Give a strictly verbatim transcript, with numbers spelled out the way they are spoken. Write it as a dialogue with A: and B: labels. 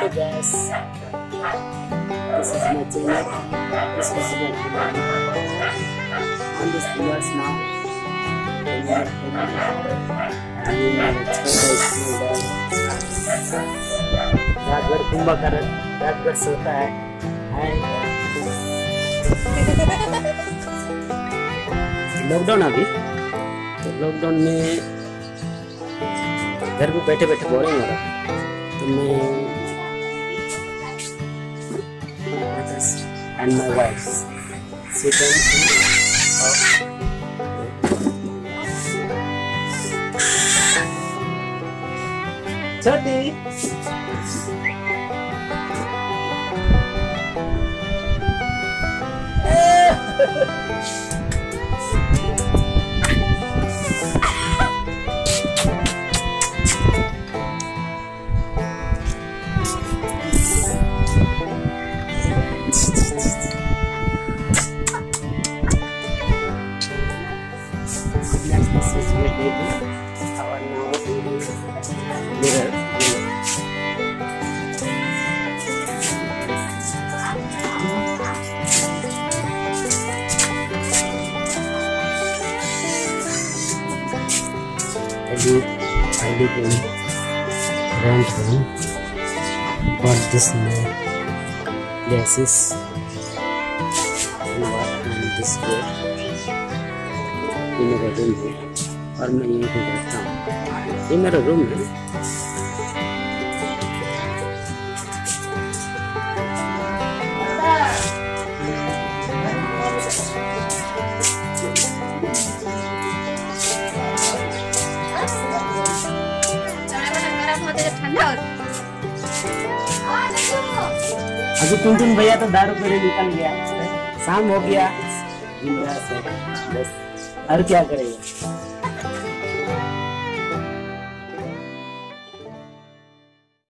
A: Hey guys, this is my channel. This is my channel. On this viewers now, रात भर कुंभकर्ण रात भर सोता है। लॉकडाउन अभी तो लॉकडाउन में घर पे बैठे बैठे बोरिंग हो रहा था, तो मैं and my wife sit down छोटी I live in rent room. Bought this new glasses and what on this way. ये मेरा रूम है और मैं यहीं पे रहता हूँ। ये मेरा रूम है। अभी टुनटुन भैया तो दारू पीने निकल गया, शाम हो गया, बस और क्या करेगा।